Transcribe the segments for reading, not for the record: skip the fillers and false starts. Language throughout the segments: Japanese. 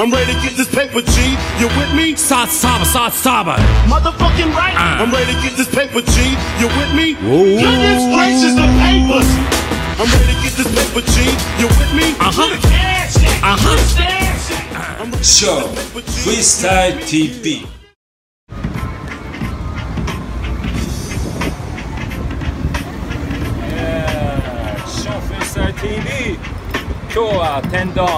I'm ready to get this paper, G. You with me? Saba. Motherfucking right. I'm ready to get this paper, G. You with me? Goodness gracious, the papers. I'm ready to get this paper, G. You with me? Show Freestyle TV。 TV 今日は天丼、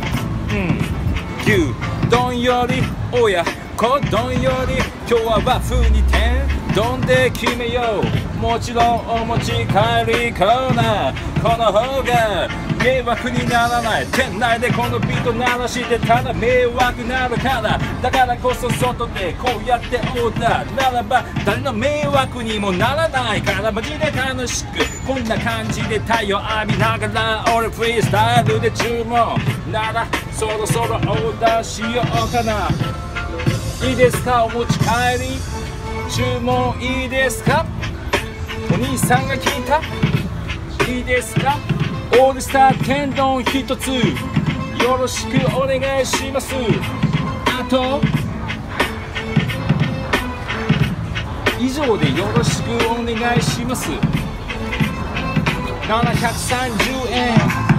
牛丼より親子丼より今日は和風に天丼で決めよう。もちろんお持ち帰りコーナー、この方が迷惑にならない。店内でこのビート鳴らしてたら迷惑なるから、だからこそ外でこうやってオーダーならば誰の迷惑にもならないから、マジで楽しくこんな感じで太陽浴びながら俺フリースタイルで注文ならそろそろオーダーしようかな。いいですか、お持ち帰り注文いいですか。お兄さんが聞いた、いいですか。オールスター天丼一つよろしくお願いします。あと以上でよろしくお願いします。730円、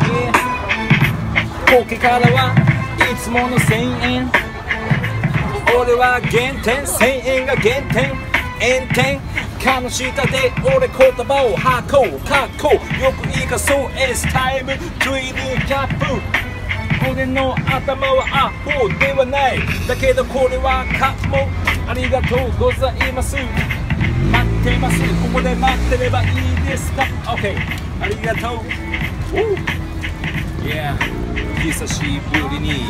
ポケからはいつもの1000円。俺は減点、1000円が減点、炎天下の下で俺言葉を吐こう、かっこよくいいかそう S タイムトゥイルキャップ。俺の頭はアホではない、だけどこれはかも。ありがとうございます。待ってます、ここで待ってればいいですか。 OK、 ありがとう。Yeah、 久しぶりに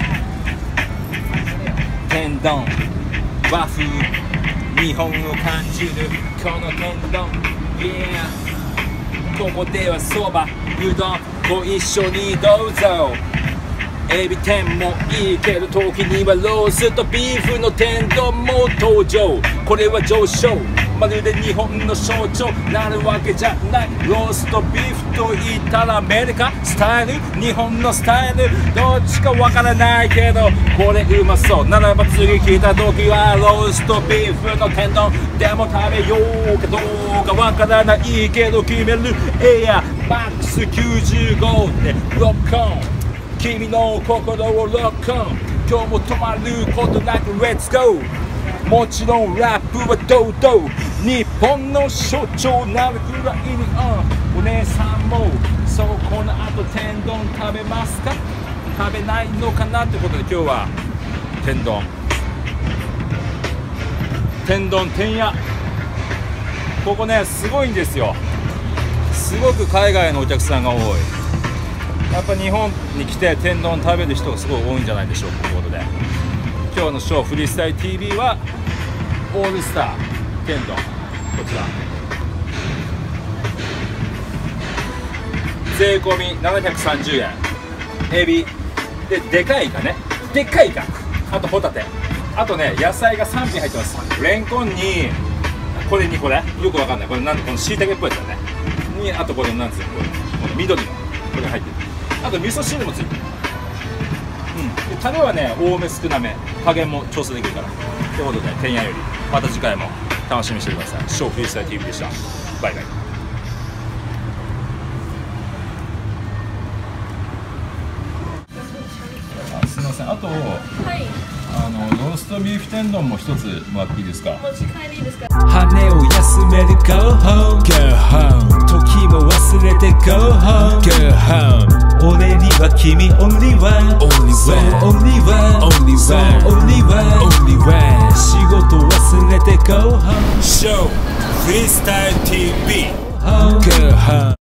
天丼和風日本を感じるこの天丼、yeah、 ここではそばうどんご一緒にどうぞ。エビ天もいいけど時にはローストビーフの天丼も登場。これは上昇、まるで日本の象徴なるわけじゃない。ローストビーフと言ったらアメリカスタイル、日本のスタイルどっちかわからないけどこれうまそうならば次来た時はローストビーフの天丼でも食べようかどうかわからないけど決める。エアマックス95でロックオン、君の心をロックオン。今日も止まることなくレッツゴー。もちろんラップは堂々日本の象徴なるぐらいに、お姉さんもそうこの後天丼食べますか、食べないのかなってことで今日は天丼天屋、ここねすごいんですよ。すごく海外のお客さんが多い。やっぱ日本に来て天丼食べる人がすごい多いんじゃないでしょうかということで、今日のショーフリースタイル TV はオールスター天丼、こちら税込み730円。エビででかいイカね、でっかいイカ、あとホタテ、あとね野菜が3品入ってます。レンコンにこれにこれよくわかんない、これなんでこのしいたけっぽいやつだねに、あとこれなんですよ、この緑のこれ入ってる。あと味噌汁もついてる。タレはね多め少なめ加減も調整できるからということで、天屋よりまた次回も楽しみにしてください。ショーフリースタイル TV でした。バイバイ。すみません、あと、ローストビーフ天丼も一つもらっていいですか。 持ち帰りいいですか。 羽を休める Go home Go home、 時も忘れて Go home Go home、 俺には君 Only one Only one Only one Only one Only one、 仕事忘れて Go home Show Freestyle TV Go home